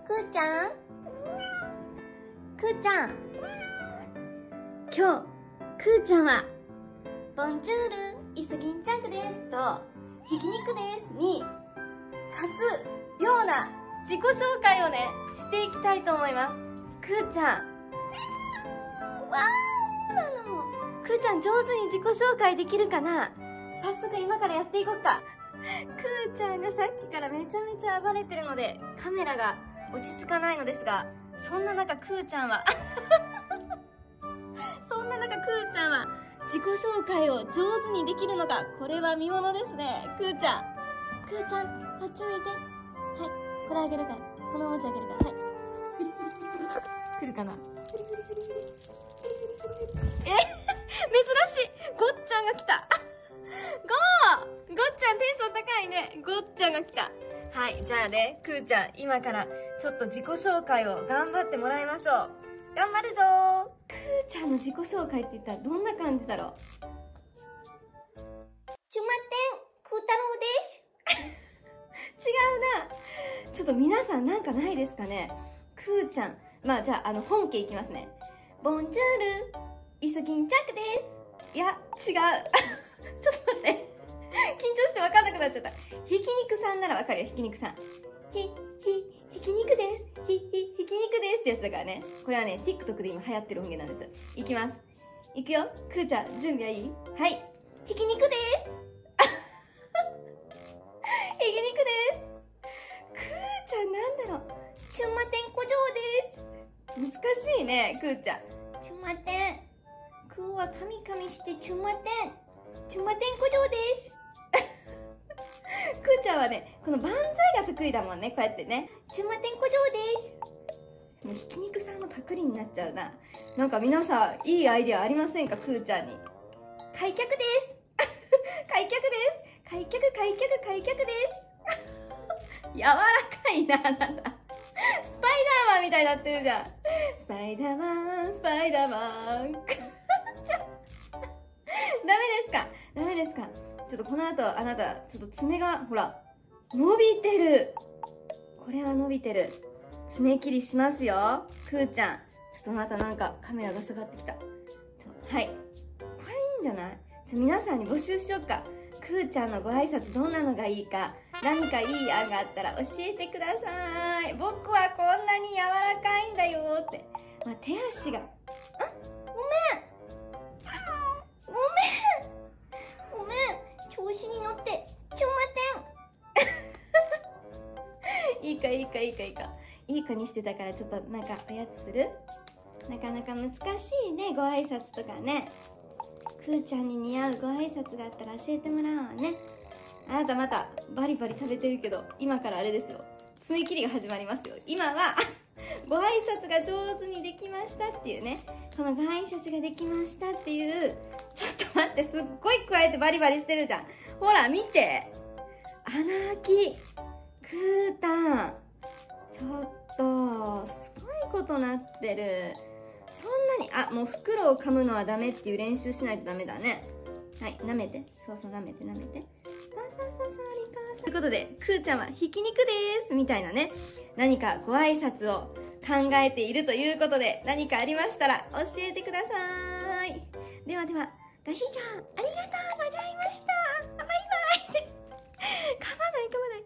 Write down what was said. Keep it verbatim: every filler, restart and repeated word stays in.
くーちゃんくーちゃん、今日くーちゃんはボンジュールイソギンチャンクですとひき肉ですに勝つような自己紹介をねしていきたいと思います。くーちゃん、わーなの。くーちゃん上手に自己紹介できるかな。早速今からやっていこっか。くーちゃんがさっきからめちゃめちゃ暴れてるのでカメラが落ち着かないのですが、そんな中くーちゃんはそんな中くーちゃんは自己紹介を上手にできるのか、これは見ものですね。くーちゃん、くーちゃんこっち向いて。はい、これあげるから、このおもちゃあげるから。はい、来るかな。え珍しい、ごっちゃんが来た。ゴー、ごっちゃんテンション高いね。ごっちゃんが来た。はい、じゃあね、くーちゃん今からちょっと自己紹介を頑張ってもらいましょう。頑張るぞー。くーちゃんの自己紹介って言ったらどんな感じだろう。 ちゅまてん、くーたろうです。 違うな。ちょっと皆さんなんかないですかね。くーちゃん、まあじゃあ、あの本家いきますね。ボンジュールイソギンチャンクです。いや違うちょっと待って、緊張して分かんなくなっちゃった。ひき肉さんなら分かるよ。ひき肉さん、ひひひき肉です、ひひひき肉ですってやつだからね。これはね TikTok で今流行ってる音源なんです。いきます、いくよ。くーちゃん準備はいい？はい、 ひき肉です。 ひき肉です。くーちゃんなんだろう。 ちゅまてんこじょうです。 難しいね、くーちゃん。 ちゅまてん、くーはかみかみしてちゅまてん、ちゅまてんこじょうです。 くーちゃんはね、この万歳が得意だもんね、こうやってね。 ちゅまてんこじょうです。 もうひき肉さんのパクリになっちゃうな。なんか皆さんいいアイデアありませんか、くーちゃんに。 開脚です。 開脚です。開脚開脚開脚です。柔らかいな、あなた。スパイダーマンみたいになってるじゃん。スパイダーマン、スパイダーマン。ダメですか、ダメですか。ちょっとこの後あなたちょっと爪がほら伸びてる。これは伸びてる。爪切りしますよ、くーちゃん。ちょっとまたなんかカメラが下がってきた。ちょはい、これいいんじゃない。ちょ皆さんに募集しよっか。くーちゃんのご挨拶どんなのがいいか、何かいい案があったら教えてください。僕はこんなに柔らかいんだよって。まあ、手足が、あ、 ごめんごめんごめん、調子に乗ってちゅまてん。いいかいいかいいかいいかいい子にしてたから、ちょっとなんかおやつする。なかなか難しいね、ご挨拶とかね。くーちゃんに似合うご挨拶があったら教えてもらおうね。あなたまたバリバリ食べてるけど、今からあれですよ、爪切りが始まりますよ。今はご挨拶が上手にできましたっていうね、このご挨拶ができましたっていう。ちょっと待って、すっごい加えてバリバリしてるじゃん。ほら見て、穴あきくーたん、ちょっとすごいことなってる。そんなに、あ、もう袋を噛むのはダメっていう練習しないとダメだね。はい、舐めて、そうそう、舐めて舐めて、そうそうそうそう、リカーサということで、くーちゃんはひき肉ですみたいなね、何かご挨拶を考えているということで、何かありましたら教えてください。ではでは、ガシちゃんありがとうございました。バイバイ。噛まない噛まない。